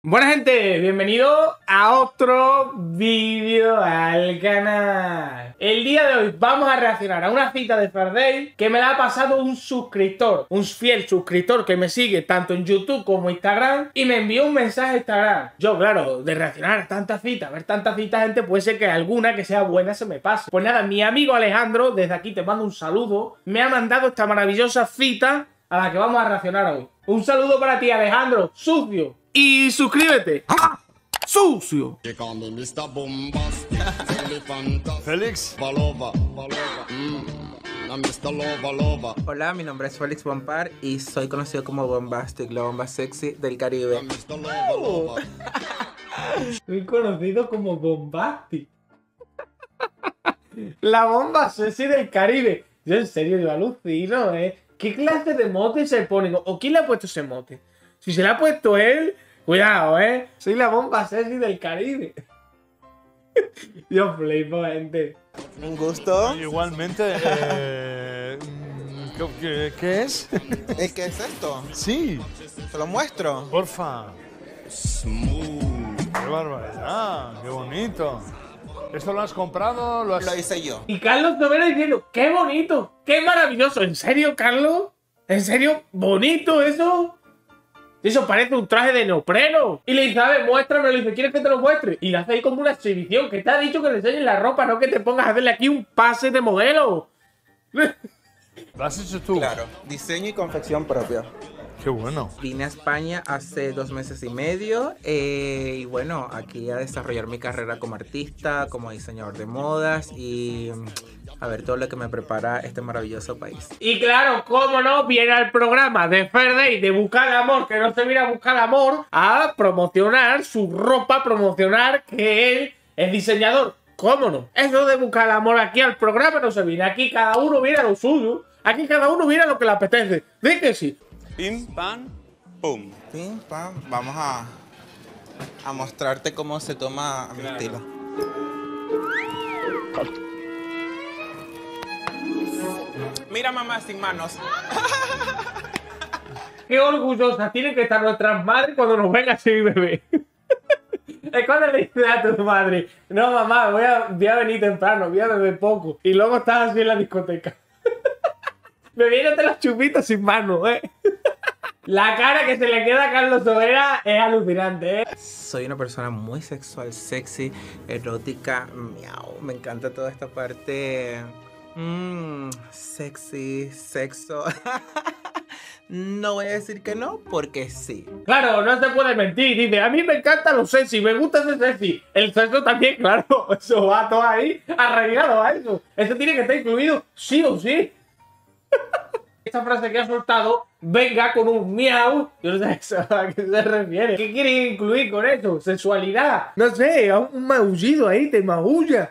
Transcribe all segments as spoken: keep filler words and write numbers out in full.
Buena gente, bienvenido a otro vídeo al canal. El día de hoy vamos a reaccionar a una cita de Fardale que me la ha pasado un suscriptor, un fiel suscriptor que me sigue tanto en YouTube como Instagram, y me envió un mensaje a Instagram. Yo, claro, de reaccionar a tantas citas, ver tantas citas, gente, puede ser que alguna que sea buena se me pase. Pues nada, mi amigo Alejandro, desde aquí te mando un saludo, me ha mandado esta maravillosa cita a la que vamos a reaccionar hoy. Un saludo para ti, Alejandro, sucio. Y suscríbete. ¡Ah! ¡Sucio! Félix. Hola, mi nombre es Félix Bompar y soy conocido como Bombastic, la bomba sexy del Caribe. Oh. Soy conocido como Bombastic. La bomba sexy del Caribe. Yo en serio, yo alucino, ¿eh? ¿Qué clase de mote se ponen? ¿O quién le ha puesto ese mote? Si se le ha puesto él, cuidado, ¿eh? Soy la bomba sexy del Caribe. Yo flipo, gente. Un gusto. Igualmente, eh, ¿qué, qué es? ¿Eh, ¿Qué es esto? Sí, ¿Te lo muestro? porfa. Qué barbaridad, qué bonito. ¿Esto lo has comprado? ¿Lo has... Lo hice yo. Y Carlos Novera diciendo, ¡qué bonito! ¡Qué maravilloso! ¿En serio, Carlos? ¿En serio? ¿Bonito eso? Eso parece un traje de neopreno. Y le dice, a ver, muéstrame. Le dice, ¿quieres que te lo muestre? Y le hace ahí como una exhibición. Que te ha dicho que le enseñes la ropa, no que te pongas a hacerle aquí un pase de modelo. ¿Lo has hecho tú? Claro, diseño y confección propia. Qué bueno. Vine a España hace dos meses y medio eh, y bueno, aquí a desarrollar mi carrera como artista, como diseñador de modas y a ver todo lo que me prepara este maravilloso país. Y claro, cómo no, viene al programa de Fardale de Buscar Amor, que no se viene a buscar amor, a promocionar su ropa, promocionar que él es diseñador. ¿Cómo no? Eso de buscar amor aquí al programa no se viene. Aquí cada uno viene a lo suyo. Aquí cada uno viene a lo que le apetece. ¿De que sí? Pim, pam, pum. Pim, pam. Vamos a, a mostrarte cómo se toma a mi Claro. estilo. Mira, mamá, sin manos. Qué orgullosas tienen que estar nuestras madres cuando nos ven así, bebé. Es cuando le dices a tu madre, no mamá, voy a, voy a venir temprano, voy a beber poco. Y luego estás así en la discoteca. Bebiéndote los chupitos sin mano, ¿eh? La cara que se le queda a Carlos Novera es alucinante, ¿eh? Soy una persona muy sexual, sexy, erótica, miau. Me encanta toda esta parte mmm, sexy, sexo. No voy a decir que no, porque sí. Claro, no se puede mentir. Dice, a mí me encanta lo sexy, me gusta ser sexy. El sexo también, claro. Eso va todo ahí arraigado a eso. Eso tiene que estar incluido sí o sí. Esta frase que ha soltado venga con un miau. Yo no sé a qué se refiere. ¿Qué quiere incluir con eso? ¿Sexualidad? No sé, un maullido ahí, te maulla.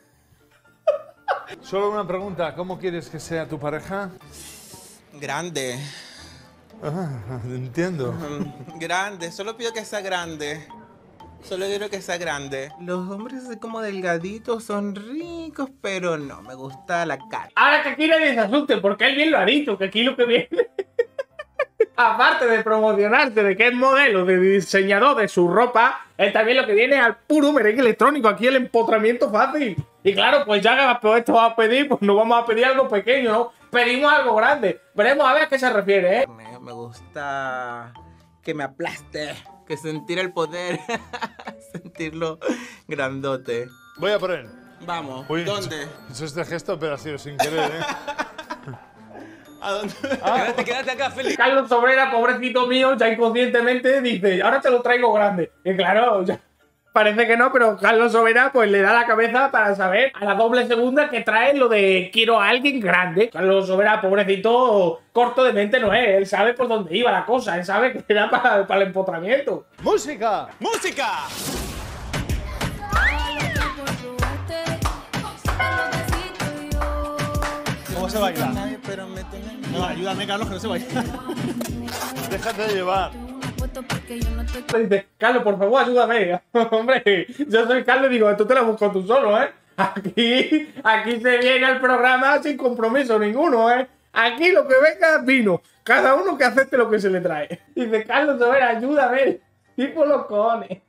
Solo una pregunta, ¿cómo quieres que sea tu pareja? Grande. Ah, entiendo. Grande, solo pido que sea grande. Solo quiero que sea grande. Los hombres así como delgaditos son ricos, pero no, me gusta la cara. Ahora que aquí nadie se asuste, porque él bien lo ha dicho, que aquí lo que viene, aparte de promocionarse de que es modelo, de diseñador de su ropa, él también lo que viene es al puro merengue electrónico, aquí el empotramiento fácil. Y claro, pues ya que pues esto va a pedir, pues no vamos a pedir algo pequeño, ¿no? Pedimos algo grande. Veremos a ver a qué se refiere, ¿eh? Me, me gusta que me aplaste, que sentir el poder, sentirlo grandote. Voy a por él. Vamos, Uy, ¿dónde? He hecho este gesto, pero ha sido sin querer, ¿eh? ¿A dónde? Quédate, quédate acá, Félix. Carlos Sobrera, pobrecito mío, ya inconscientemente dice, ahora te lo traigo grande. Y claro, ya parece que no, pero Carlos Sobrera pues le da la cabeza para saber a la doble segunda que trae lo de quiero a alguien grande. Carlos Sobrera, pobrecito, corto de mente no es. Él sabe por dónde iba la cosa, él sabe que era para, para el empotramiento. ¡Música! ¡Música! ¿Cómo se baila? Nadie, pero me tienen- No, ayúdame, Carlos, que no se baila. Déjate llevar. Le dice, Carlos, por favor, ayúdame. Hombre, yo soy Carlos y digo, tú te la buscas tú solo, ¿eh? Aquí, aquí se viene al programa sin compromiso ninguno, ¿eh? Aquí lo que venga es vino. Cada uno que acepte lo que se le trae. Dice, Carlos, a ver, ayúdame. Tipo los cojones.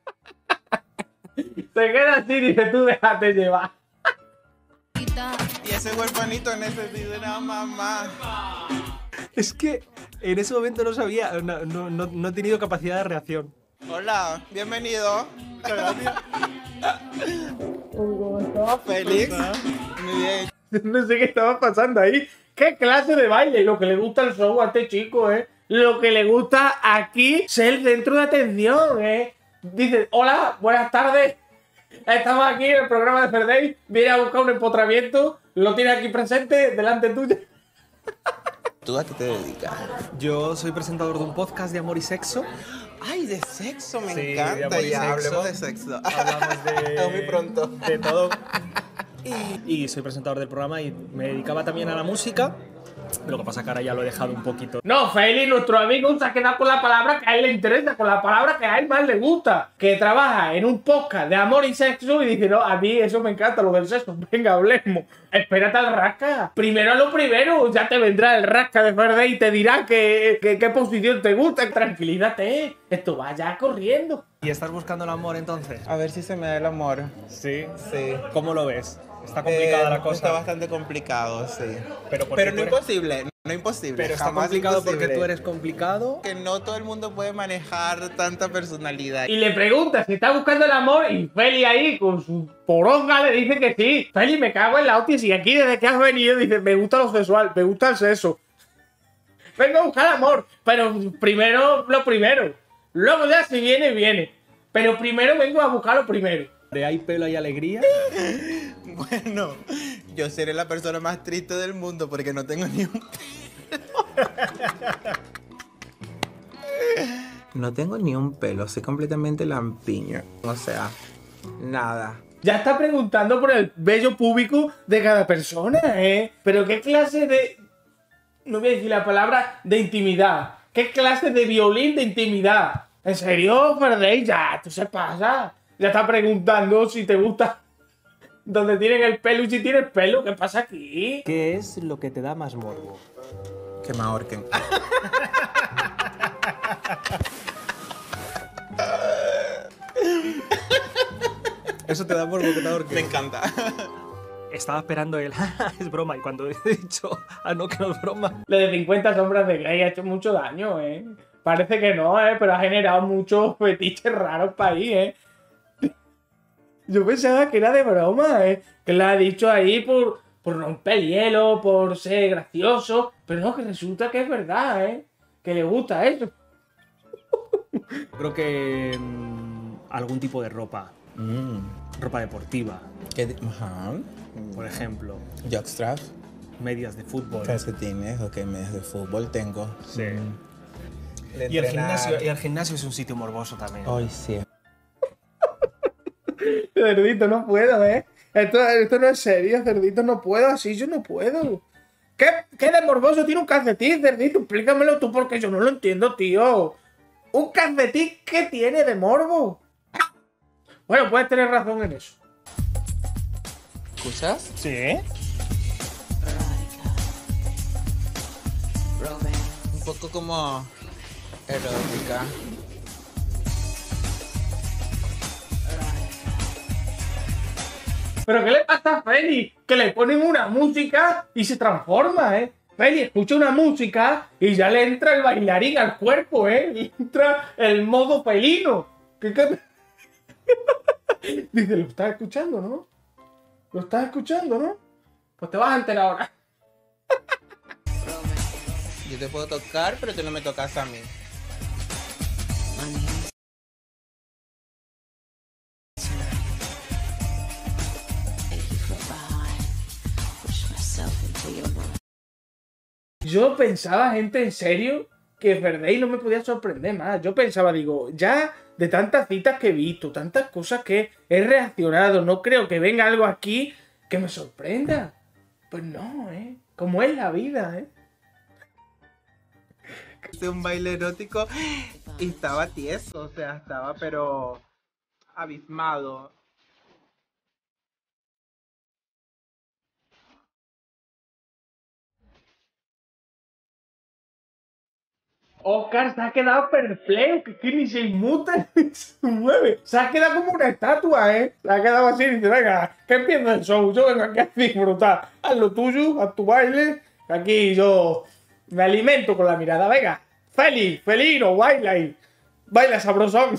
Se queda así y dice, tú déjate llevar. Y ese huerfanito necesita una mamá. Es que en ese momento no sabía, no, no, no, no he tenido capacidad de reacción. Hola, bienvenido. Félix. Muy bien. No sé qué estaba pasando ahí. ¿Qué clase de baile? Lo que le gusta el show a este chico, ¿eh? Lo que le gusta aquí ser el centro de atención, ¿eh? Dice, hola, buenas tardes. Estamos aquí en el programa de Ferday. Viene a buscar un empotramiento. Lo tiene aquí presente, delante tuyo. ¿Tú a qué te dedicas? Yo soy presentador de un podcast de amor y sexo. Ay, de sexo, me Sí, de encanta. amor y Ya, sexo. hablemos de sexo. Hablamos de... Muy pronto. De todo. Y, y soy presentador del programa y me dedicaba también a la música. Lo que pasa que ahora ya lo he dejado un poquito. No, Feli, nuestro amigo se ha quedado con la palabra que a él le interesa, con la palabra que a él más le gusta. Que trabaja en un podcast de amor y sexo y dice, no, a mí eso me encanta, lo del sexo. Venga, hablemos. Espérate al rasca. Primero lo primero, ya te vendrá el rasca de Ferday y te dirá que, que- qué posición te gusta. Tranquilízate, esto va ya corriendo. ¿Y estás buscando el amor entonces? A ver si se me da el amor. Sí. Sí. ¿Cómo lo ves? Está complicada Eh, la cosa. Está bastante complicado, sí. Pero ¿por qué Pero tú no eres- imposible, no imposible. Pero está jamás complicado porque imposible. tú eres complicado. Que no todo el mundo puede manejar tanta personalidad. Y le pregunta si está buscando el amor y Feli ahí con su poronga le dice que sí. Feli, me cago en la hostia. Si aquí desde que has venido dice, me gusta lo sexual, me gusta el sexo. Vengo a buscar amor, pero primero lo primero. Luego ya si viene, viene. Pero primero vengo a buscar lo primero. De hay pelo y alegría. Bueno, yo seré la persona más triste del mundo porque no tengo ni un... No tengo ni un pelo, soy completamente lampiño. O sea, nada. Ya está preguntando por el vello púbico de cada persona, ¿eh? Pero qué clase de... No voy a decir la palabra de intimidad. ¿Qué clase de violín de intimidad? ¿En serio, Ferday? Ya, esto se pasa. Ya está preguntando si te gusta donde tienen el pelo y si tienes pelo. ¿Qué pasa aquí? ¿Qué es lo que te da más morbo? Que me ahorquen. Eso te da morbo que te ahorquen. Me encanta. Estaba esperando el es broma y cuando he dicho ah no que no es broma. Lo de cincuenta sombras de Grey ha hecho mucho daño, ¿eh? Parece que no, ¿eh? Pero ha generado muchos fetiches raros para ahí, ¿eh? Yo pensaba que era de broma, ¿eh? Que lo ha dicho ahí por, por romper el hielo, por ser gracioso. Pero no, que resulta que es verdad, ¿eh? Que le gusta eso. Creo que mm, algún tipo de ropa, Mm, ropa deportiva, ¿qué di- Ajá. por ejemplo, Jockstrap, medias de fútbol. calcetines, ok, medias de fútbol tengo. Sí. Mm. De Y el, entrenar. gimnasio, y el gimnasio es un sitio morboso también. Ay, sí. Cerdito, no puedo, ¿eh? Esto, esto no es serio, Cerdito, no puedo, así yo no puedo. ¿Qué, qué de morboso tiene un calcetín, Cerdito? Explícamelo tú porque yo no lo entiendo, tío. ¿Un calcetín qué tiene de morbo? Bueno, puedes tener razón en eso. ¿Escuchas? Sí. Un poco como erótica. ¿Pero qué le pasa a Feli? Que le ponen una música y se transforma, ¿eh? Feli escucha una música y ya le entra el bailarín al cuerpo, ¿eh? Le entra el modo felino. ¿Qué, qué? Dice, lo estás escuchando, ¿no? Lo estás escuchando, ¿no? Pues te vas a enterar ahora. Yo te puedo tocar, pero tú no me tocas a mí. Yo pensaba, gente, en serio, que Ferday no me podía sorprender más. Yo pensaba, digo, ya de tantas citas que he visto, tantas cosas que he reaccionado, no creo que venga algo aquí que me sorprenda. Pues no, ¿eh? Como es la vida, ¿eh? Hice un baile erótico y estaba tieso, o sea, estaba pero abismado. Oscar se ha quedado perplejo, que, que ni se inmuta ni se mueve. Se ha quedado como una estatua, ¿eh? Se ha quedado así y dice, venga, que empieza el show. Yo vengo aquí a disfrutar. Haz lo tuyo, haz tu baile. Que aquí yo me alimento con la mirada. Venga, Félix, Felino, baila ahí. Baila sabrosón.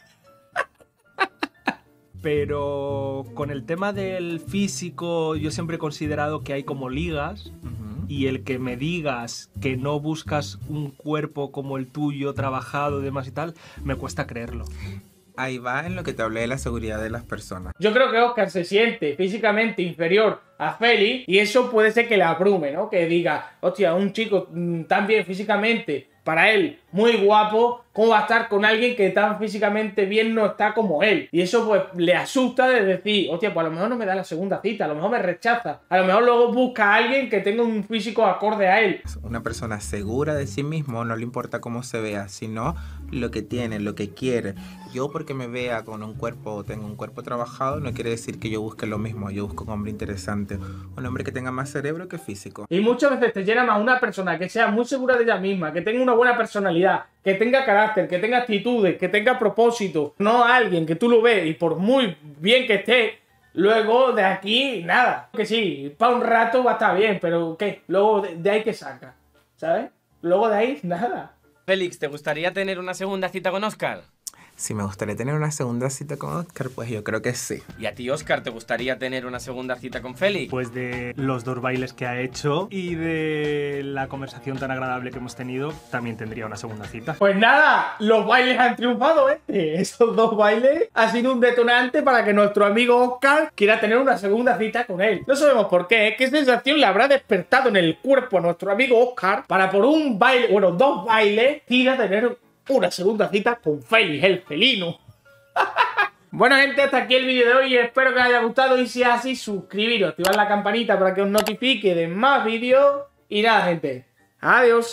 Pero con el tema del físico, yo siempre he considerado que hay como ligas. Uh-huh. Y el que me digas que no buscas un cuerpo como el tuyo, trabajado, demás y tal, me cuesta creerlo. Ahí va en lo que te hablé de la seguridad de las personas. Yo creo que Oscar se siente físicamente inferior a Félix y eso puede ser que le abrume, ¿no? Que diga, hostia, un chico tan bien físicamente, para él, muy guapo, ¿cómo va a estar con alguien que tan físicamente bien no está como él? Y eso pues le asusta de decir, hostia, pues a lo mejor no me da la segunda cita, a lo mejor me rechaza, a lo mejor luego busca a alguien que tenga un físico acorde a él. Una persona segura de sí mismo, no le importa cómo se vea, sino lo que tiene, lo que quiere. Yo porque me vea con un cuerpo o tengo un cuerpo trabajado, no quiere decir que yo busque lo mismo. Yo busco un hombre interesante, un hombre que tenga más cerebro que físico. Y muchas veces te llena más una persona que sea muy segura de ella misma, que tenga una buena personalidad, que tenga carácter, que tenga actitudes, que tenga propósito. No a alguien que tú lo ves y por muy bien que esté, luego de aquí nada. Que sí, para un rato va a estar bien, pero ¿qué? Luego de, de ahí que saca, ¿sabes? Luego de ahí nada. Félix, ¿te gustaría tener una segunda cita con Oscar? Si me gustaría tener una segunda cita con Oscar, pues yo creo que sí. ¿Y a ti, Oscar, te gustaría tener una segunda cita con Félix? Pues de los dos bailes que ha hecho y de la conversación tan agradable que hemos tenido, también tendría una segunda cita. Pues nada, los bailes han triunfado, ¿eh? Esos dos bailes han sido un detonante para que nuestro amigo Oscar quiera tener una segunda cita con él. No sabemos por qué, ¿eh? ¿Qué sensación le habrá despertado en el cuerpo a nuestro amigo Oscar para por un baile, bueno, dos bailes, quiera tener una segunda cita con Félix, el felino? Bueno, gente, hasta aquí el vídeo de hoy. Espero que os haya gustado y si es así, suscribiros, activar la campanita para que os notifique de más vídeos. Y nada, gente, adiós.